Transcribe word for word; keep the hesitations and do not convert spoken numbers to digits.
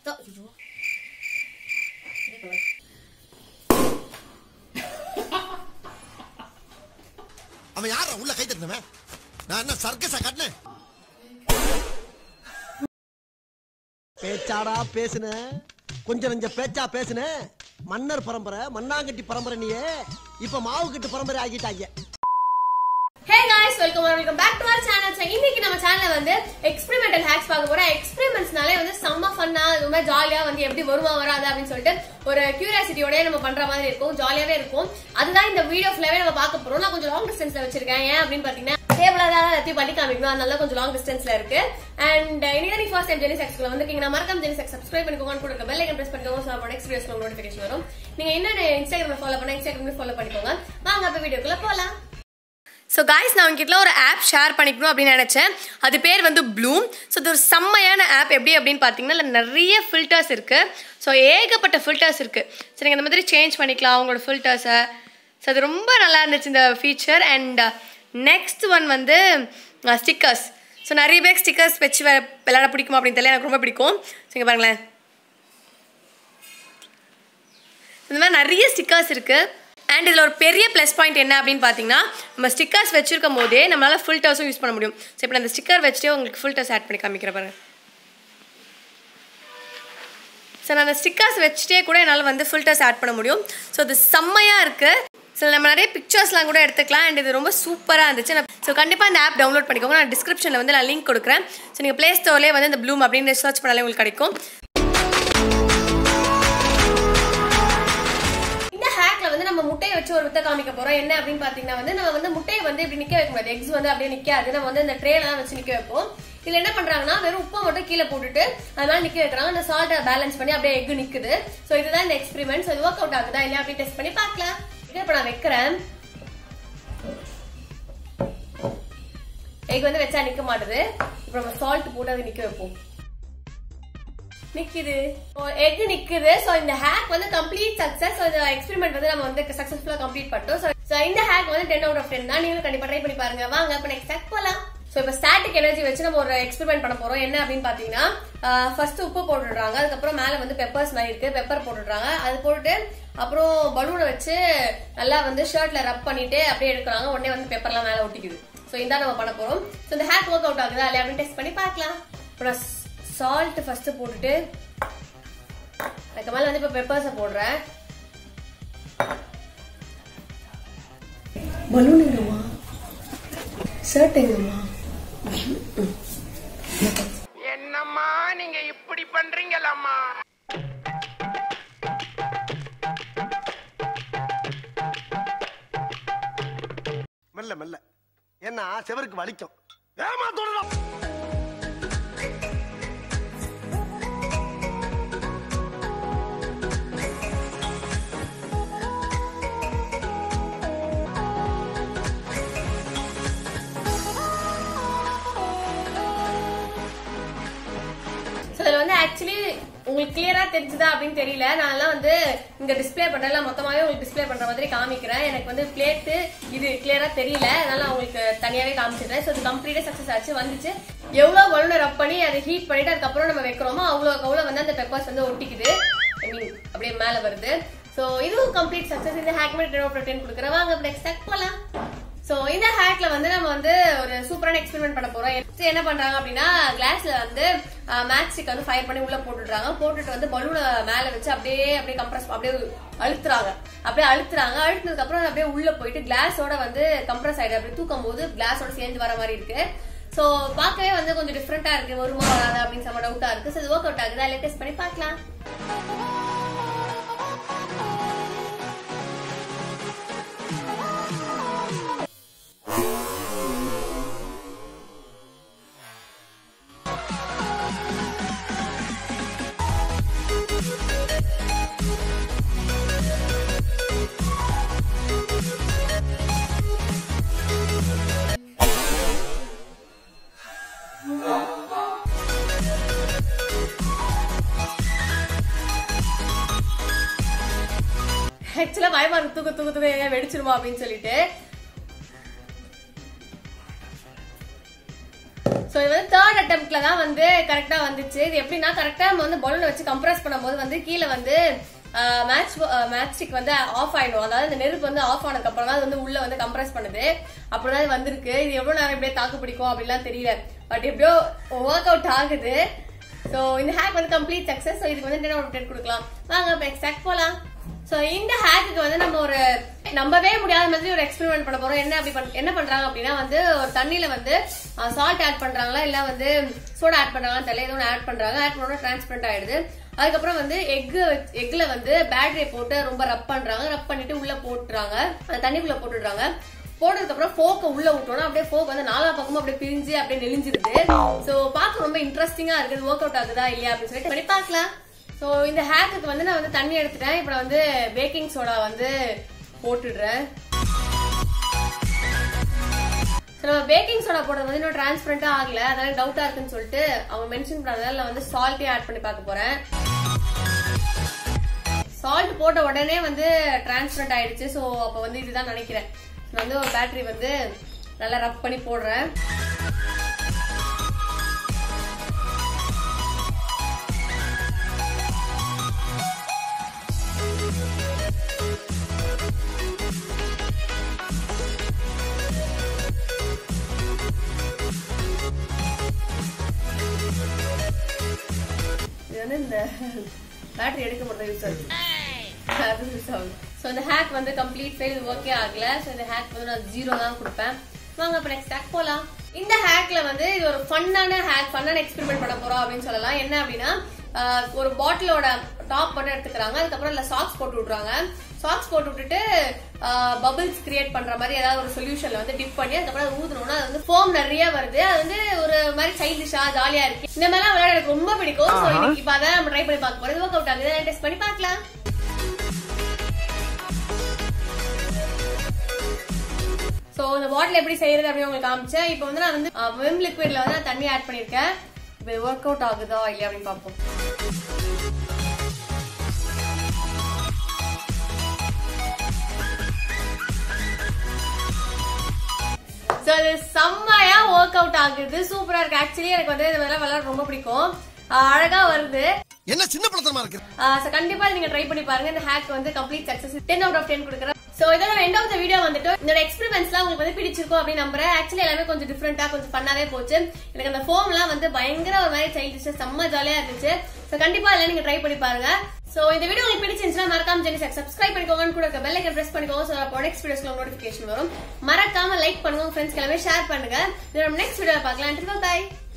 அவன் யாரா உள்ள கை தட்டினவன்? நான் என்ன சர்க்கஸா காட்டினேன்? பேச்சாடா பேசுன, கொஞ்சம் நெஞ்ச பேச்சா பேசுன. மன்னர் பரம்பரை, மண்ணாங்கட்டி பரம்பரை, நீயே இப்ப மாவு கட்டு பரம்பரை ஆகிட்டாங்க. Hey guys, welcome or welcome back to our channel. So இன்னைக்கு நம்ம சேனல்ல வந்து experimental hacks பார்க்க போறோம். எக்ஸ்பெரிமெண்ட்ஸ்னாலே வந்து செம்ம ஃபன்னா, ரொம்ப ஜாலியா வந்து எப்படி வருமா வராது அப்படின்னு சொல்லிட்டு ஒரு கியூரியாசிட்டியோட நம்ம பண்ற மாதிரி இருக்கும், ஜாலியாவே இருக்கும். அதுதான் இந்த வீடியோ ஃபுல்லாவே நம்ம பார்க்க போறோம். நான் கொஞ்சம் லாங் டிஸ்டன்ஸ்ல வச்சிருக்கேன். ஏன் அப்படின்னு பாத்தீங்கன்னா டேபிளா தான் எல்லாத்தையும் பண்ணி காமிக்கணும், அதனால கொஞ்சம் லாங் டிஸ்டன்ஸ்ல இருக்கு. அண்ட் இன்னைக்கு நீ ஃபர்ஸ்ட் டைம் ஜெனி சக்ஸ்ல வந்திருக்கீங்கன்னா மறக்காம ஜெனி சக்ஸ் சப்ஸ்கிரைப் பண்ணிக்கோங்க, கூட இருக்க பெல் ஐகான் பிரஸ் பண்ணிக்கோங்க. சோ நெக்ஸ்ட் வீடியோஸ்ல உங்களுக்கு நோட்டிஃபிகேஷன் வரும். நீங்க என்ன இன்ஸ்டாகிராம்ல ஃபாலோ பண்ணா இன்ஸ்டாகிராம்ல ஃபாலோ பண்ணிக்கோங்க. வாங்க அப்ப வீடியோக்குள்ள போலாம். ஸோ காய்ஸ், நான் உங்ககிட்ட ஒரு ஆப் ஷேர் பண்ணிக்கணும் அப்படின்னு நினச்சேன். அது பேர் வந்து ப்ளூம். ஸோ இது ஒரு செம்மையான ஆப். எப்படி அப்படின்னு பார்த்தீங்கன்னா இல்லை நிறைய ஃபில்டர்ஸ் இருக்குது. ஸோ ஏகப்பட்ட ஃபில்டர்ஸ் இருக்குது. ஸோ நீங்கள் இந்த மாதிரி சேஞ்ச் பண்ணிக்கலாம் உங்களோட ஃபில்டர்ஸை. ஸோ அது ரொம்ப நல்லா இருந்துச்சு இந்த ஃபீச்சர். அண்ட் நெக்ஸ்ட் ஒன் வந்து ஸ்டிக்கர்ஸ். ஸோ நிறைய பேர் ஸ்டிக்கர்ஸ் வச்சு விளையாட பிடிக்குமா அப்படின்னு தெரியல, எனக்கு ரொம்ப பிடிக்கும். ஸோ இங்கே பாருங்களேன், இந்த மாதிரி நிறைய ஸ்டிக்கர்ஸ் இருக்குது. அண்ட் இதில் ஒரு பெரிய ப்ளஸ் பாயிண்ட் என்ன அப்படின்னு பார்த்தீங்கன்னா, நம்ம ஸ்டிக்கர்ஸ் வச்சிருக்கும் போதே நம்மளால் ஃபில்டர்ஸும் யூஸ் பண்ண முடியும். ஸோ இப்போ நான் அந்த ஸ்டிக்கர் வச்சுட்டே உங்களுக்கு ஃபில்டர்ஸ் ஆட் பண்ணி காமிக்கிறேன் பாருங்க. ஸோ நான் அந்த ஸ்டிக்கர்ஸ் வச்சுட்டே கூட என்னால் வந்து ஃபில்டர்ஸ் ஆட் பண்ண முடியும். ஸோ அது செம்மையாக இருக்குது. ஸோ நம்ம நிறைய பிக்சர்ஸ்லாம் கூட எடுத்துக்கலாம். அண்ட் இது ரொம்ப சூப்பராக இருந்துச்சு. ஸோ கண்டிப்பாக இந்த ஆப் டவுன்லோட் பண்ணிக்கோங்க. நான் டிஸ்கிரிப்ஷனில் வந்து நான் லிங்க் கொடுக்குறேன். ஸோ நீங்கள் ப்ளே ஸ்டோர்லேயே வந்து இந்த ப்ளூம் அப்படின்னு சர்ச் பண்ணாலே உங்களுக்கு கிடைக்கும். வந்து நம்ம முட்டையை வச்சு ஒரு வித்தை காமிக்க போறோம். என்ன அப்படின்னு பாத்தீங்கன்னா வந்து நம்ம வந்து முட்டையை வந்து இப்படி நிக்க வைக்க முடியாது. எக்ஸ் வந்து அப்படியே நிக்காது. நம்ம வந்து இந்த ட்ரேலாம் வச்சு நிக்க வைப்போம். இதுல என்ன பண்றாங்கன்னா வெறும் உப்பை மட்டும் கீழே போட்டுட்டு அதனால நிக்க வைக்கிறாங்க. அந்த சால்ட்டை பேலன்ஸ் பண்ணி அப்படியே எக் நிக்குது. சோ இதுதான் இந்த எக்ஸ்பெரிமெண்ட். சோ இது ஒர்க் அவுட் ஆகுதா இல்லையா அப்படி டெஸ்ட் பண்ணி பார்க்கலாம். இப்ப நான் வைக்கிறேன். எக் வந்து வச்சா நிக்க மாட்டுது. இப்ப நம்ம சால்ட் போட்டு அதை நிக்க வைப்போம். நிக்குது, எக் நிக்குது. சோ இந்த ஹேக் வந்து கம்ப்ளீட் சக்சஸ். சோ இந்த எக்ஸ்பெரிமெண்ட் வந்து நம்ம வந்து சக்சஸ்ஃபுல்லா கம்ப்ளீட் பண்ணிட்டோம். சோ இந்த ஹேக் வந்து டென் அவுட் ஆஃப் டென் தான். நீங்களும் கண்டிப்பா ட்ரை பண்ணி பாருங்க. வாங்க அப்ப நெக்ஸ்ட் ஹேக் போலாம். சோ இப்ப ஸ்டாட்டிக் எனர்ஜி வச்சு நம்ம ஒரு எக்ஸ்பெரிமெண்ட் பண்ண போறோம். என்ன அப்படின்னு பாத்தீங்கன்னா, ஃபர்ஸ்ட் உப்பு போட்டுடுறாங்க. அதுக்கப்புறம் மேல வந்து பெப்பர்ஸ் மாதிரி இருக்கு, பெப்பர் போட்டுடுறாங்க. அது போட்டுட்டு அப்புறம் பலூனை வச்சு நல்லா வந்து ஷர்ட்ல ரப் பண்ணிட்டு அப்படியே எடுக்கிறாங்க. உடனே வந்து பெப்பர்லாம் மேல ஒட்டிக்குது. சோ இதான் நம்ம பண்ண போறோம். சோ இந்த ஹேக் ஒர்க் அவுட் ஆகுதா இல்லையா அப்படின்னு டெஸ்ட் பண்ணி பார்க்கலாம். அப்புறம் சால்ட் ஃபர்ஸ்ட் போட்டுட்டு அதுக்கு மேல வந்து இப்ப பெப்பர்ஸ போடுறேன். பலூன் எங்கம்மா, ஷர்ட் எங்கம்மா? என்னம்மா நீங்க இப்படி பண்றீங்களாம்மா? மெல்ல மெல்ல, ஏன்னா செவருக்கு வலிக்கும். ஏமா தொடரும். ஆக்சுவலி உங்களுக்கு கிளியரா தெரிஞ்சுதா அப்படின்னு தெரியல. நான் எல்லாம் வந்து இங்க டிஸ்பிளே பண்றேன், மொத்தமாவே உங்களுக்கு டிஸ்பிளே பண்ற மாதிரி காமிக்கிறேன். எனக்கு வந்து பிளேட்டு இது கிளியரா தெரியல, அதனால உங்களுக்கு தனியாவே காமிச்சிடுறேன். ஸோ இது கம்ப்ளீட்டா சக்சஸ் ஆச்சு, வந்துச்சு. எவ்வளவு பலூனை ரப் பண்ணி அதை ஹீட் பண்ணிட்டு அதுக்கப்புறம் நம்ம வைக்கிறோமோ அவ்வளவு அவ்வளவு வந்து அந்த பெப்பர்ஸ் வந்து ஒட்டிக்குது. ஐ மீன் அப்படியே மேல வருது. ஸோ இதுவும் கம்ப்ளீட் சக்சஸ். இந்த hack made ten of ten கொடுக்குறேன். வாங்க நெக்ஸ்ட் ஹேக் போலாம். சோ இந்த ஹேக்ல வந்து நம்ம வந்து ஒரு சூப்பரான எக்ஸ்பெரிமெண்ட் பண்ண போறோம். என்ன பண்றாங்க அப்படின்னா, கிளாஸ்ல வந்து மேட்ச்ஸ்டிக் வந்து ஃபயர் பண்ணி உள்ள போட்டுடுறாங்க. போட்டுட்டு வந்து பலூனை மேல வச்சு அப்படியே அப்படியே கம்ப்ரஸ் அப்படியே அழுத்துறாங்க. அப்படியே அழுத்துறாங்க. அழுத்துனதுக்கு அப்புறம் அப்படியே உள்ள போயிட்டு கிளாஸோட வந்து கம்ப்ரஸ் ஆயிடு. அப்படி தூக்கும் போது கிளாஸோட சேர்ந்து வர மாதிரி இருக்கு. சோ பார்க்கவே வந்து கொஞ்சம் டிஃப்ரெண்டா இருக்கு. வருமா வராது அப்படின்னு செம்ம டவுட்டா இருக்கு. சோ இது ஒர்க் அவுட் ஆகுதா இல்ல டெஸ்ட் பண்ணி பார்க்கலாம். ஆக்சுவலா பயமா இருக்கு, தூக்க தூக்க தூக்க வெடிச்சிருமா அப்படின்னு சொல்லிட்டு. சோ இது வந்து தேர்ட் அட்டெம்ப்ட்ல தான் வந்து கரெக்டா வந்துச்சு. இது எப்படின்னா கரெக்டா நம்ம வந்து பலூன் வச்சு கம்ப்ரஸ் பண்ணும்போது வந்து கீழே வந்து மேட்ச் மேட்ச் ஸ்டிக் வந்து ஆஃப் ஆயிடும். அதாவது இந்த நெருப்பு வந்து ஆஃப் ஆனதுக்கு அப்புறம் தான் வந்து உள்ள வந்து கம்ப்ரஸ் பண்ணுது. அப்படிதான் இது வந்திருக்கு. இது எவ்வளவு நேரம் எப்படியே தாக்கு பிடிக்கும் அப்படிலாம் தெரியல. பட் எப்படியோ ஒர்க் அவுட் ஆகுது. சோ இந்த ஹேக் வந்து கம்ப்ளீட் சக்சஸ். சோ இதுக்கு வந்து டென் அவுட் ஆஃப் டென் கொடுக்கலாம். வாங்க நெக்ஸ்ட் ஹேக் போலாம். சோ இந்த ஹேக்குக்கு வந்து நம்ம ஒரு நம்பவே முடியாத மாதிரி ஒரு எக்ஸ்பெரிமெண்ட் பண்ண போறோம். என்ன அப்படி என்ன பண்றாங்க அப்படின்னா வந்து ஒரு தண்ணியில வந்து சால்ட் ஆட் பண்றாங்களா இல்ல வந்து சோடா ஆட் பண்றாங்களா தெரியல, ஏதோ ஆட் பண்றாங்க. ஆட் பண்ணோட டிரான்ஸ்பரண்ட் ஆயிடுது. அதுக்கப்புறம் வந்து எக் எக்ல வந்து பேட்டரி போட்டு ரொம்ப ரப் பண்றாங்க. ரப் பண்ணிட்டு உள்ள போட்டுறாங்க, அந்த தண்ணிக்குள்ள போட்டுடுறாங்க. போட்டதுக்கு அப்புறம் ஃபோக்க உள்ள விட்டோம்னா அப்படியே ஃபோக் வந்து நாலா பக்கமும் அப்படியே பிரிஞ்சு அப்படியே நெளிஞ்சிருது. சோ பார்க்க ரொம்ப இன்ட்ரெஸ்டிங்கா இருக்குது. ஒர்க் அவுட் ஆகுதா இல்லையா அப்படின்னு சொல்லிட்டு பண்ணி பார்க்கலாம். சோ இந்த ஹேக்குக்கு வந்து நான் வந்து தண்ணி எடுத்துட்டேன். இப்ப நான் வந்து பேக்கிங் சோடா வந்து போட்டுடுறேன். நம்ம பேக்கிங் சோடா போடுறது வந்து இன்னும் டிரான்ஸ்பரண்டா ஆகல, அதனால டவுட்டா இருக்குன்னு சொல்லிட்டு அவங்க மென்ஷன் பண்ணதால நான் வந்து சால்ட்டே ஆட் பண்ணி பார்க்க போறேன். சால்ட் போட்ட உடனே வந்து டிரான்ஸ்பரண்ட் ஆயிடுச்சு. சோ அப்ப வந்து இதுதான் நினைக்கிறேன். நான் வந்து ஒரு பேட்டரி வந்து நல்லா ரப் பண்ணி போடுறேன். இந்த பேட்டரி எடுக்க மட்டும் யூஸ் ஆகுது. சோ இந்த ஹேக் வந்து கம்ப்ளீட் ஃபெயில், ஓகே ஆகல. சோ இந்த ஹேக் வந்து நான் ஜீரோ தான் கொடுப்பேன். வாங்க அப்ப நெக்ஸ்ட் ஹேக் போலாம். இந்த ஹேக்ல வந்து இது ஒரு ஃபன்னான ஹேக், ஃபன்னான எக்ஸ்பெரிமெண்ட் பண்ண போறோம் அப்படின்னு சொல்லலாம். என்ன அப்படின்னா ஒரு பாட்டிலோட டாப் மட்டும் எடுத்துக்கிறாங்க. அதுக்கப்புறம் இல்ல சாக்ஸ் போட்டு விடுறாங்க. சாக்ஸ் போட்டு விட்டுட்டு பபிள்ஸ் கிரியேட் பண்ற மாதிரி ஏதாவது ஒரு சொல்யூஷன்ல வந்து டிப் பண்ணி அதுக்கப்புறம் அது ஊதுனோம்னா அது வந்து ஃபோம் நிறைய வருது. அது வந்து ஒரு மாதிரி சைல்டிஷா ஜாலியா இருக்கு. இந்த மாதிரிலாம் விளையாட எனக்கு ரொம்ப பிடிக்கும். சோ இன்னைக்கு இப்ப அதான் நம்ம ட்ரை பண்ணி பார்க்க போறோம். ஒர்க் அவுட் ஆகுது, டெஸ்ட் பண்ணி பார்க்கலாம். சோ இந்த பாட்டில் எப்படி செய்யறது அப்படின்னு உங்களுக்கு காமிச்சேன். இப்போ வந்து நான் வந்து விம் லிக்விட்ல வந்து தண்ணி ஆட் பண்ணிருக்கேன். இப்போ ஒர்க் அவுட் ஆகுதா இல்லையா அப்படின்னு பார்ப்போம். சோ இது செம்மையா ஒர்க் அவுட் ஆகுது, சூப்பரா இருக்கு. ஆக்சுவலி எனக்கு வந்து இந்த மாதிரி விளையாட ரொம்ப பிடிக்கும். அழகா வருது. என்ன சின்ன பழத்தமா இருக்கு. சோ கண்டிப்பா நீங்க ட்ரை பண்ணி பாருங்க. இந்த ஹேக் வந்து complete success. Ten out of ten கொடுக்குறேன். சோ இதோட எண்ட் ஆஃப் த வீடியோ வந்துட்டு இந்த எக்ஸ்பெரிமெண்ட்ஸ்லாம் உங்களுக்கு வந்து பிடிச்சிருக்கும் அப்படின்னு நம்புறேன். ஆக்சுவலி எல்லாமே கொஞ்சம் டிஃபரெண்டா கொஞ்சம் பண்ணாவே போச்சு. எனக்கு அந்த ஃபோம் எல்லாம் வந்து பயங்கர ஒரு மாதிரி சைல்டிஷ் செம்ம ஜாலியா இருந்துச்சு. சோ கண்டிப்பா எல்லாம் நீங்க ட்ரை பண்ணி பாருங்க. சோ இந்த வீடியோ உங்களுக்கு பிடிச்சிருந்துச்சுன்னா மறக்காம ஜெனிசாக் சப்ஸ்கிரைப் பண்ணிக்கோங்க, கூட இருக்க பெல் ஐகான் பிரஸ் பண்ணிக்கோங்க. சோ அப்போ நெக்ஸ்ட் வீடியோஸ்ல நோட்டிபிகேஷன் வரும். மறக்காம லைக் பண்ணுங்க, ஃப்ரெண்ட்ஸ்க்கு எல்லாமே ஷேர் பண்ணுங்க. இதோட நெக்ஸ்ட் வீடியோல பார்க்கலாம். பை.